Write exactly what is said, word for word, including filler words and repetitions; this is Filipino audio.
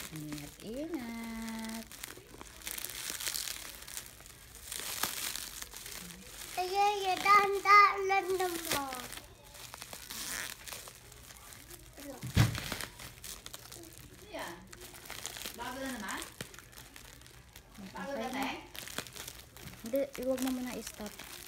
Ingat-ingat. Ayay, dahan-dahan lang mo. Yan. Bago na naman? Bago na, te? Hindi, iwag mo muna i-stop.